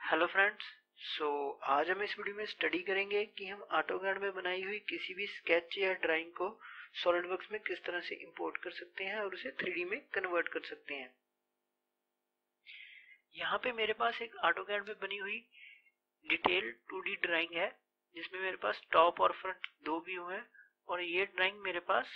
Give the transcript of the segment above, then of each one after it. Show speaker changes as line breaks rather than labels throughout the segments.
Hello friends. आज हम इस वीडियो में स्टडी करेंगे कि हम ऑटोकैड में बनाई हुई किसी भी स्केच या ड्राइंग को सॉलिडवर्क्स में किस तरह से इंपोर्ट कर सकते हैं और उसे 3D में कन्वर्ट कर सकते हैं। यहाँ पे मेरे पास एक ऑटोकैड में बनी हुई डिटेल 2D ड्राइंग है जिसमें मेरे पास टॉप और फ्रंट दो व्यू हैं और ये ड्राइंग मेरे पास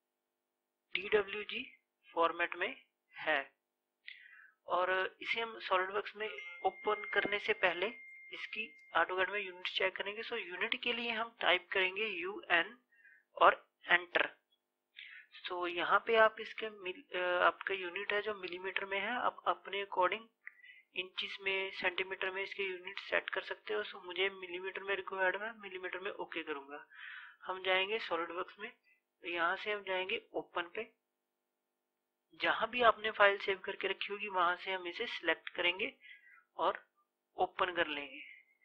DWG फॉर्मेट में है। और इसे हम सॉलिडवर्क्स में ओपन करने से पहले इसकी ऑटोकैड में यूनिट चेक करेंगे। यूनिट के लिए हम टाइप करेंगे UN और एंटर। यहाँ पे आप इसके आपका यूनिट है जो मिलीमीटर में है, आप अपने अकॉर्डिंग इंचेस में सेंटीमीटर में इसके यूनिट सेट कर सकते हो। मुझे मिलीमीटर में रिक्वायर्ड है, मिलीमीटर में ओके करूंगा। हम जाएंगे सॉलिडवर्क्स में, यहाँ से हम जाएंगे ओपन पे। जहां भी आपने फाइल सेव करके रखी होगी वहां से हम इसे सिलेक्ट करेंगे और ओपन कर लेंगे।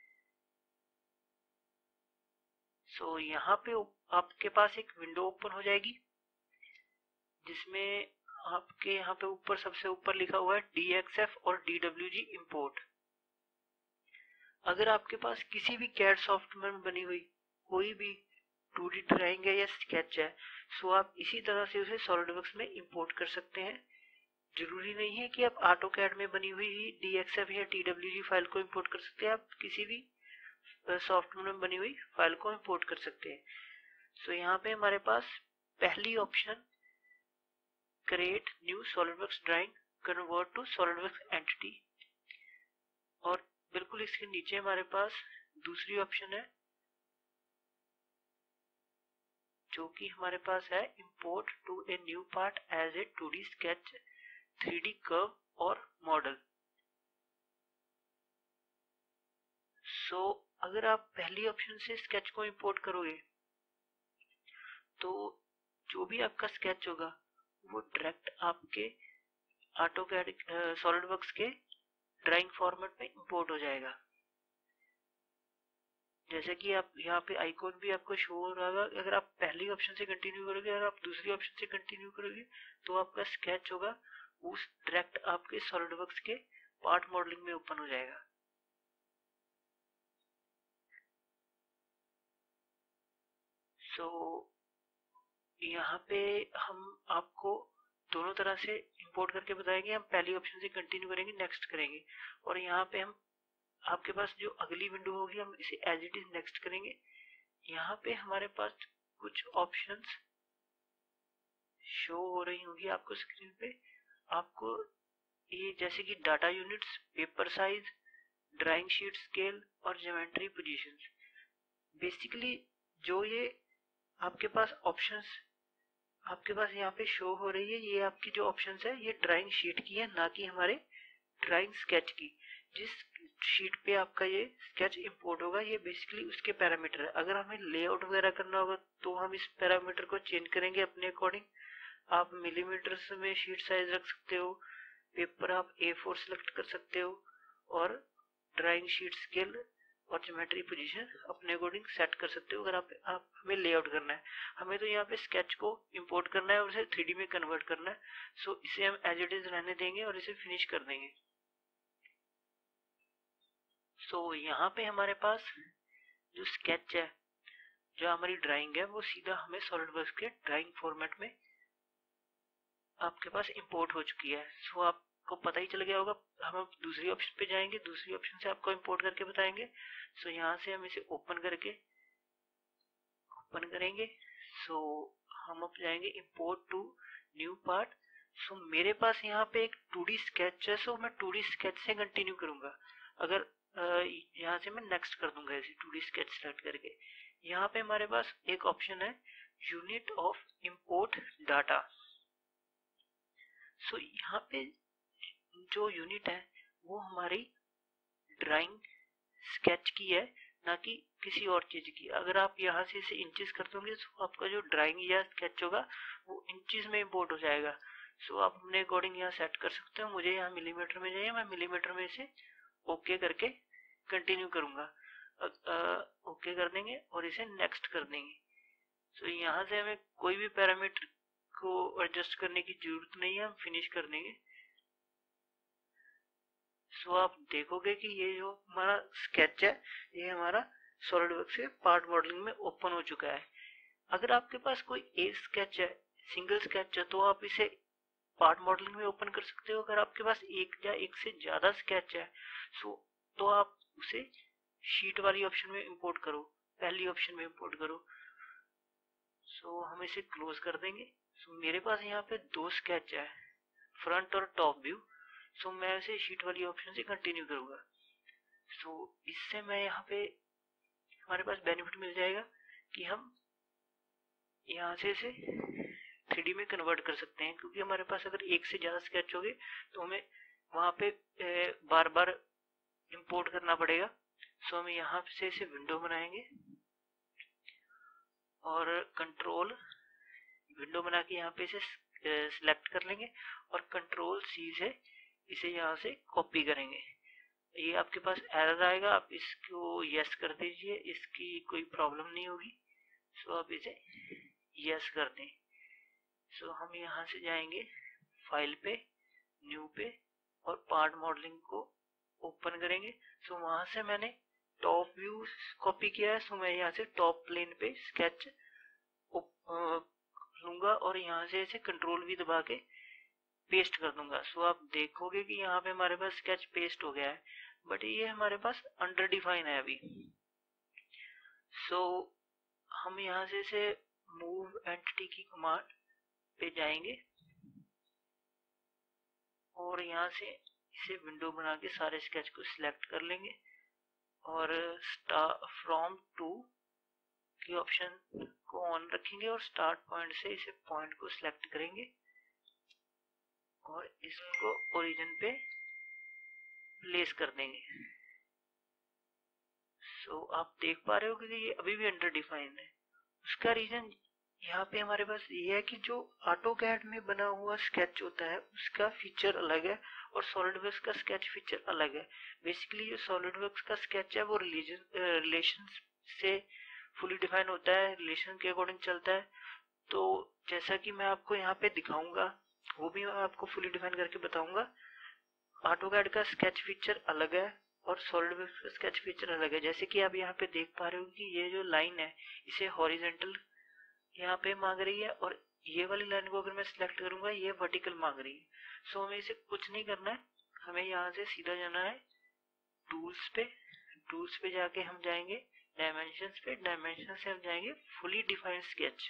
यहाँ पे आपके पास एक विंडो ओपन हो जाएगी जिसमें आपके यहाँ पे ऊपर सबसे ऊपर लिखा हुआ है DXF और DWG इंपोर्ट। अगर आपके पास किसी भी कैड सॉफ्टवेयर में बनी हुई कोई भी 2D ड्राइंग है या स्केच है, आप इसी तरह से उसे सॉलिडवर्क्स में इंपोर्ट कर सकते हैं। जरूरी नहीं है कि आप ऑटोकैड में बनी हुई ही DXF या DWG फाइल को इंपोर्ट कर सकते हैं, आप किसी भी सॉफ्टवेयर में बनी हुई फाइल को इंपोर्ट कर सकते हैं। यहाँ पे हमारे पास पहली option create new SolidWorks drawing convert to SolidWorks entity, और बिल्कुल इसके नीचे हमारे पास दूसरी ऑप्शन है जो कि हमारे पास है import to a new part as a 2D sketch 3D curve और मॉडल। अगर आप पहली ऑप्शन से स्केच को इंपोर्ट करोगे तो जो भी आपका स्केच होगा वो डायरेक्ट आपके ऑटोकैड सॉलिडवर्क्स के ड्राइंग फॉर्मेट में इंपोर्ट हो जाएगा। जैसे कि आप यहाँ पे आइकॉन भी आपको शो हो रहा होगा। अगर आप पहली ऑप्शन से कंटिन्यू करोगे और आप दूसरी ऑप्शन से कंटिन्यू करोगे तो आपका स्केच होगा उस डायरेक्ट आपके सॉलिडवर्क्स के पार्ट मॉडलिंग में ओपन हो जाएगा। यहाँ पे हम आपको दोनों तरह से इंपोर्ट करके बताएंगे। हम पहली ऑप्शन से कंटिन्यू करेंगे, नेक्स्ट करेंगे, और यहाँ पे हम आपके पास जो अगली विंडो होगी हम इसे एज इट इज नेक्स्ट करेंगे। यहाँ पे हमारे पास कुछ ऑप्शंस शो हो रही होगी आपको स्क्रीन पे। आपको ये जैसे कि data units, paper size, drawing sheet scale और ज्योमेट्री पोजीशंस। बेसिकली जो ये आपके पास ऑप्शंस आपके पास यहाँ पे शो हो रही है, ये आपकी जो ऑप्शंस है ये ड्राइंग शीट की है, ना कि हमारे ड्राइंग स्केच की। जिस शीट पे आपका ये स्केच इंपोर्ट होगा ये बेसिकली उसके पैरामीटर है। अगर हमें लेआउट वगैरह करना होगा तो हम इस पैरामीटर को चेंज करेंगे अपने अकॉर्डिंग। आप मिलीमीटर्स में शीट साइज रख सकते हो, पेपर आप A4 सेलेक्ट कर सकते हो, और ड्राइंग शीट स्केल और ज्योमेट्री पोजीशन अपने अकॉर्डिंग सेट कर सकते हो। अगर आप हमें लेआउट करना है, हमें तो यहाँ पे स्केच को इंपोर्ट करना है और इसे 3D में कन्वर्ट करना है। इसे हम एज इट इज रहने देंगे और इसे फिनिश कर देंगे। यहाँ पे हमारे पास जो स्केच है, जो हमारी ड्राइंग है, वो सीधा हमें सॉलिडवर्क्स के ड्राइंग फॉर्मेट में आपके पास इंपोर्ट हो चुकी है। आपको पता ही चल गया होगा। हम दूसरी ऑप्शन पे जाएंगे, दूसरी ऑप्शन से आपको इंपोर्ट करके बताएंगे। यहाँ से हम इसे ओपन करेंगे। हम अब जाएंगे इंपोर्ट टू न्यू पार्ट। मेरे पास यहाँ पे एक 2D स्केच है, मैं 2D स्केच से कंटिन्यू करूंगा। अगर यहाँ से मैं नेक्स्ट कर दूंगा इसे 2D स्केच सेलेक्ट करके। यहाँ पे हमारे पास एक ऑप्शन है यूनिट ऑफ इंपोर्ट डाटा। यहाँ पे जो यूनिट है वो हमारी ड्राइंग स्केच की है, ना कि किसी और चीज की। अगर आप यहाँ से इसे इंचेस कर दोगे तो आपका जो ड्राइंग या स्केच होगा वो इंचेस में इंपोर्ट हो जाएगा। आप अपने अकॉर्डिंग यहाँ सेट कर सकते हो। मुझे यहाँ मिलीमीटर में चाहिए, मैं मिलीमीटर में इसे ओके करके कंटिन्यू करूंगा। ओके कर देंगे और इसे नेक्स्ट कर देंगे। यहाँ से हमें कोई भी पैरामीटर को एडजस्ट करने की जरूरत नहीं है, हम फिनिश कर देंगे। सो आप देखोगे कि ये जो हमारा स्केच है ये हमारा सॉलिडवर्क्स के पार्ट मॉडलिंग में ओपन हो चुका है। अगर आपके पास कोई एक स्केच है, सिंगल स्केच है, तो आप इसे पार्ट मॉडलिंग में ओपन कर सकते हो। अगर आपके पास एक या एक से ज्यादा स्केच है तो आप उसे शीट वाली ऑप्शन में इंपोर्ट करो, पहली ऑप्शन में इंपोर्ट करो। सो हम इसे क्लोज कर देंगे। सो मेरे पास यहाँ पे दो स्केच है, फ्रंट और टॉप व्यू। सो मैं इसे शीट वाली ऑप्शन से कंटिन्यू करूंगा। सो इससे मैं यहाँ पे हमारे पास बेनिफिट मिल जाएगा कि हम यहाँ से इसे 3D में कन्वर्ट कर सकते हैं, क्योंकि हमारे पास अगर एक से ज्यादा स्केच होंगे तो हमें वहां पे बार बार इंपोर्ट करना पड़ेगा। सो हम यहाँ से इसे विंडो बनाएंगे और कंट्रोल विंडो बना के यहाँ पे इसे सिलेक्ट कर लेंगे और कंट्रोल सी से इसे यहाँ से कॉपी करेंगे। ये आपके पास एरर आएगा, आप इसको यस कर दीजिए, इसकी कोई प्रॉब्लम नहीं होगी। सो आप इसे यस कर दें। सो हम यहाँ से जाएंगे फाइल पे, न्यू पे और पार्ट मॉडलिंग को ओपन करेंगे। सो वहां से मैंने टॉप व्यू कॉपी किया है। सो मैं यहाँ से टॉप प्लेन पे स्केच लूंगा और यहाँ से इसे कंट्रोल भी दबा के पेस्ट कर दूंगा। सो आप देखोगे कि यहाँ पे हमारे पास स्केच पेस्ट हो गया है, बट ये हमारे पास अंडर डिफाइन है अभी। सो हम यहाँ से इसे मूव एंटिटी की कमांड पे जाएंगे और यहाँ से इसे विंडो बना के सारे स्केच को सिलेक्ट कर लेंगे और फ्रॉम टू की ऑप्शन को ऑन रखेंगे और स्टार्ट पॉइंट से इसे पॉइंट को सिलेक्ट करेंगे और इसको ओरिजिन पे प्लेस कर देंगे। सो आप देख पा रहे हो कि ये अभी भी अंडर डिफाइंड है। उसका रीजन यहाँ पे हमारे पास ये है कि जो ऑटोकैड में बना हुआ स्केच होता है उसका फीचर अलग है और सॉलिडवर्क्स का स्केच फीचर अलग है। बेसिकली जो सॉलिडवर्क्स का स्केच है वो रिलेशन से फुली डिफाइन होता है, रिलेशन के अकॉर्डिंग चलता है। तो जैसा कि मैं आपको यहाँ पे दिखाऊंगा, वो भी मैं आपको फुली डिफाइन करके बताऊंगा। ऑटोकैड का स्केच फीचर अलग है और सॉलिडवर्क्स का स्केच फीचर अलग है। जैसे कि आप यहाँ पे देख पा रहे हो कि ये जो लाइन है इसे हॉरिजेंटल यहाँ पे मांग रही है और ये वाली लाइन को अगर मैं सिलेक्ट करूंगा ये वर्टिकल मांग रही है। सो हमें इसे कुछ नहीं करना है, हमें यहाँ से सीधा जाना है टूल्स पे जाके हम जाएंगे डायमेंशंस पे, डायमेंशन से हम जाएंगे फुली डिफाइंड स्केच।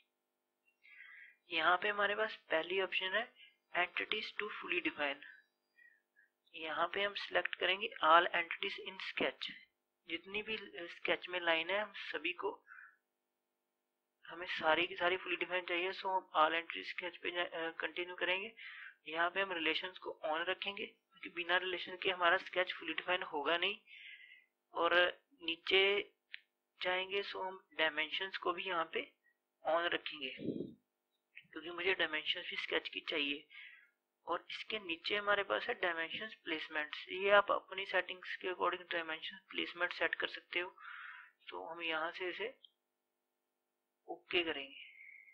यहाँ पे हमारे पास पहली ऑप्शन है एंटिटीज टू फुली डिफाइन। यहाँ पे हम सिलेक्ट करेंगे ऑल एंटिटीज इन स्केच। जितनी भी स्केच में लाइन है हम सभी को, हमें सारी की सारी फुली डिफाइन चाहिए। सो हम ऑल एंटिटीज स्केच पे कंटिन्यू करेंगे। यहाँ पे हम रिलेशंस को ऑन रखेंगे क्योंकि बिना रिलेशन के हमारा स्केच फुली डिफाइन होगा नहीं। और नीचे जाएंगे सो हम डायमेंशंस को भी यहाँ पे ऑन रखेंगे क्योंकि मुझे डायमेंशंस भी स्केच की चाहिए। और इसके नीचे हमारे पास है डायमेंशंस प्लेसमेंट्स। ये आप अपनी सेटिंग्स के अकॉर्डिंग डायमेंशन प्लेसमेंट सेट कर सकते हो। तो हम यहाँ से इसे ओके करेंगे।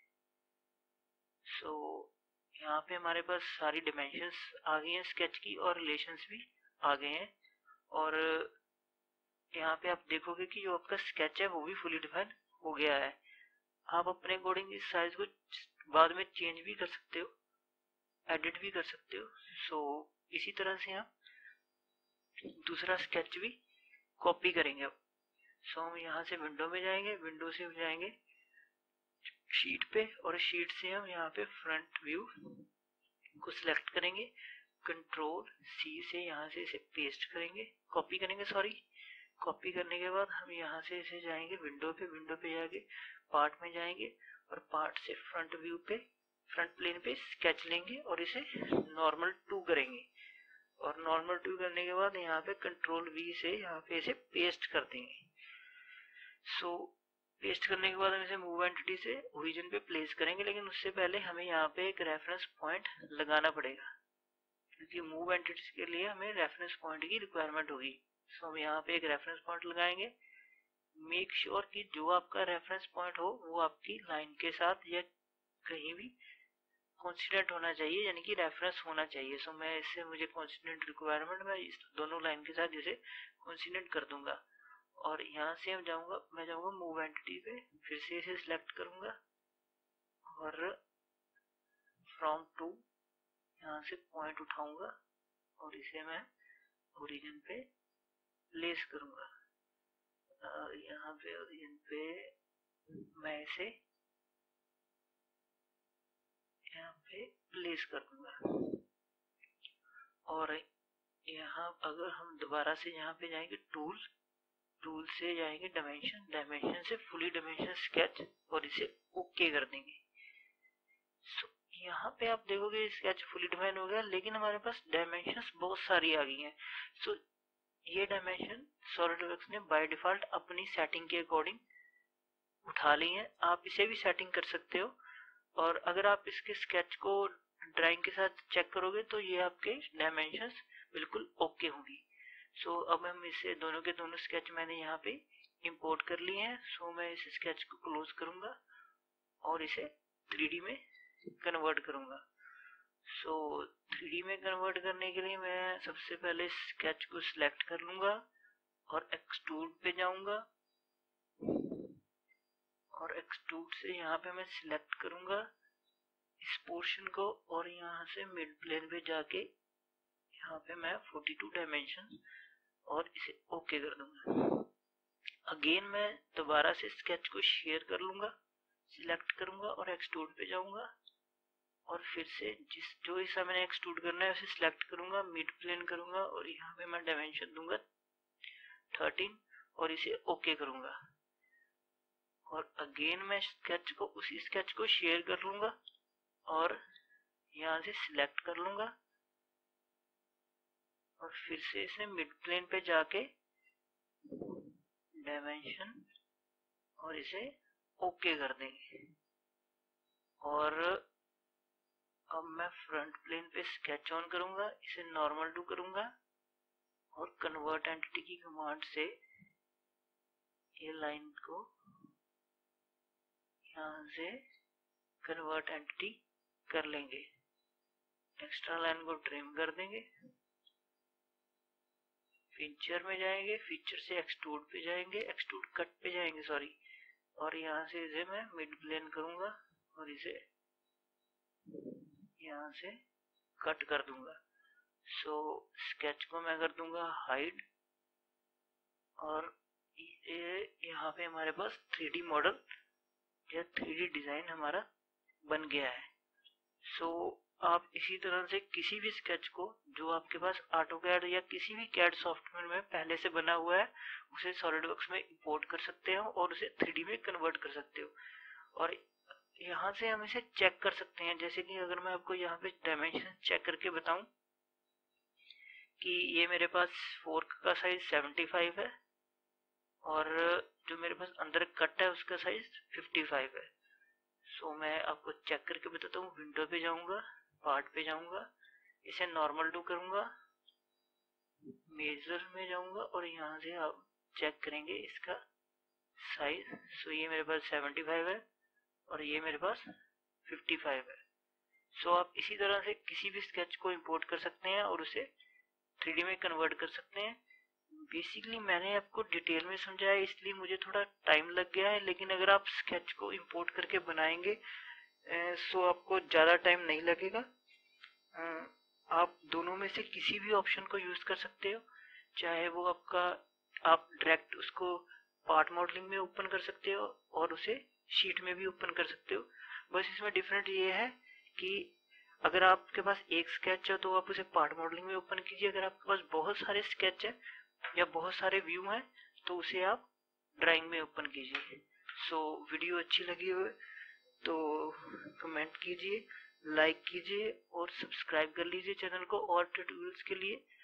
सो यहाँ पे हमारे पास सारी डायमेंशंस आ गई हैं स्केच की और रिलेशंस भी आ गए हैं। और यहाँ पे आप देखोगे कि जो आपका स्केच है वो भी फुली डिफाइन हो गया है। आप अपने अकॉर्डिंग इस साइज को बाद में चेंज भी कर सकते हो, एडिट भी कर सकते हो। सो इसी तरह से हम दूसरा स्केच भी कॉपी करेंगे अब। सो हम यहाँ से विंडो में जाएंगे, विंडो से जाएंगे शीट पे और शीट से हम यहाँ पे फ्रंट व्यू को सिलेक्ट करेंगे, कंट्रोल सी से यहाँ से इसे पेस्ट करेंगे, कॉपी करेंगे सॉरी। कॉपी करने के बाद हम यहाँ से इसे जाएंगे विंडो पे जाके पार्ट में जाएंगे और पार्ट से फ्रंट व्यू पे, फ्रंट प्लेन पे स्केच लेंगे और इसे नॉर्मल 2 करेंगे। और नॉर्मल 2 करने के बाद यहाँ पे कंट्रोल वी से यहाँ पे इसे पेस्ट कर देंगे। सो पेस्ट करने के बाद हम इसे मूव एंटिटी से ओरिजिन पे प्लेस करेंगे, लेकिन उससे पहले हमें यहाँ पे एक रेफरेंस पॉइंट लगाना पड़ेगा क्योंकि मूव एंटिटीज के लिए हमें रेफरेंस पॉइंट की रिक्वायरमेंट होगी। सो हम यहाँ पे एक रेफरेंस पॉइंट लगाएंगे। मेक श्योर कि जो आपका रेफरेंस पॉइंट हो वो आपकी लाइन के साथ या कहीं भी कॉन्स्टिट्यूएंट होना चाहिए, यानी कि रेफरेंस होना चाहिए। सो मैं इससे मुझे कॉन्स्टिट्यूएंट रिक्वायरमेंट में इस दोनों लाइन के साथ इसे कॉन्स्टिट्यूएंट कर दूंगा। और यहाँ से मैं जाऊंगा मूव एंटिटी पे, फिर से इसे सिलेक्ट करूंगा और फ्रॉम टू यहाँ से पॉइंट उठाऊंगा और इसे मैं ओरिजिन पे प्लेस करूंगा। यहाँ पे ओरिजिन पे मैं इसे यहाँ पे प्लेस कर दूंगा। और यहाँ अगर हम दोबारा से यहाँ पे जाएंगे टूल से जाएंगे डायमेंशन से फुली डायमेंशन स्केच और इसे ओके कर देंगे। सो यहाँ पे आप देखोगे स्केच फुली डिफाइन हो गया, लेकिन हमारे पास डायमेंशंस बहुत सारी आ गई हैं। सो ये डायमेंशन सॉलिडवर्क्स ने बाय डिफॉल्ट अपनी सेटिंग के अकॉर्डिंग उठा ली हैं। आप इसे भी सेटिंग कर सकते हो। और अगर आप इसके स्केच को ड्राइंग के साथ चेक करोगे तो ये आपके डायमेंशंस बिल्कुल ओके होंगी। सो अब हम इसे दोनों के दोनों स्केच मैंने यहाँ पे इंपोर्ट कर लिए हैं। सो मैं इस स्केच को क्लोज करूंगा और इसे 3D में कन्वर्ट करूंगा। सो 3D में कन्वर्ट करने के लिए मैं सबसे पहले स्केच को सिलेक्ट कर लूंगा और एक्सट्रूड पे जाऊंगा और एक्सट्रूड से यहाँ पे मैं सिलेक्ट करूंगा इस पोर्शन को और यहाँ से मिड प्लेन पे जाके यहाँ पे मैं 42 डायमेंशन और इसे ओके कर दूंगा। अगेन मैं दोबारा से स्केच को शेयर कर लूंगा, सिलेक्ट करूंगा और एक्सट्रूड पे जाऊंगा और फिर से जो हिस्सा मैंने एक्सट्रूड करना है उसे सिलेक्ट करूंगा, मिड प्लेन करूंगा और यहाँ पे मैं डायमेंशन दूंगा 13 और इसे ओके करूंगा। और अगेन मैं उसी स्केच को शेयर कर लूंगा और यहाँ से सिलेक्ट कर लूंगा और फिर से इसे मिड प्लेन पे जाके डायमेंशन और इसे ओके कर देंगे। और अब मैं फ्रंट प्लेन पे स्केच ऑन करूंगा, इसे नॉर्मल टू करूंगा और कन्वर्ट एंटिटी की कमांड से ये लाइन को यहाँ से कन्वर्ट एंटिटी कर लेंगे। एक्स्ट्रा लाइन को ट्रिम कर देंगे, फीचर में जाएंगे, फीचर से एक्सट्रूड पे जाएंगे, एक्सट्रूड कट पे जाएंगे सॉरी, और यहाँ से इसे मैं मिड प्लेन करूंगा और इसे यहाँ से कट कर दूंगा। सो स्केच को मैं कर दूंगा हाइड और ये यहाँ पे हमारे पास 3D मॉडल या 3D डिजाइन हमारा बन गया है। सो आप इसी तरह से किसी भी स्केच को जो आपके पास ऑटोकैड या किसी भी कैड सॉफ्टवेयर में पहले से बना हुआ है उसे सॉलिडवर्क्स में इंपोर्ट कर सकते हो और उसे 3D में कन्वर्ट कर सकते हो। और यहाँ से हम इसे चेक कर सकते हैं, जैसे कि अगर मैं आपको यहाँ पे डायमेंशन चेक करके बताऊं कि ये मेरे पास फोर्क का साइज 75 है और जो मेरे पास अंदर कट है उसका साइज 55 है। सो मैं आपको चेक करके बताता हूँ। विंडो पे जाऊंगा, पार्ट पे जाऊंगा, इसे नॉर्मल टू करूंगा, मेजर में जाऊंगा और यहाँ से आप चेक करेंगे इसका साइज। सो ये मेरे पास 75 है और ये मेरे पास 55 है। सो आप इसी तरह से किसी भी स्केच को इंपोर्ट कर सकते हैं और उसे 3D में कन्वर्ट कर सकते हैं। बेसिकली मैंने आपको डिटेल में समझाया इसलिए मुझे थोड़ा टाइम लग गया है, लेकिन अगर आप स्केच को इंपोर्ट करके बनाएंगे सो आपको ज़्यादा टाइम नहीं लगेगा। आप दोनों में से किसी भी ऑप्शन को यूज़ कर सकते हो, चाहे वो आप डायरेक्ट उसको पार्ट मॉडलिंग में ओपन कर सकते हो और उसे शीट में भी ओपन कर सकते हो। बस इसमें डिफरेंट ये है कि अगर आपके पास एक स्केच है तो आप उसे पार्ट मॉडलिंग में ओपन कीजिए, अगर आपके पास बहुत सारे स्केच है या बहुत सारे व्यू हैं तो उसे आप ड्राइंग में ओपन कीजिए। सो वीडियो अच्छी लगी हो तो कमेंट कीजिए, लाइक कीजिए और सब्सक्राइब कर लीजिए चैनल को और ट्यूटोरियल्स के लिए।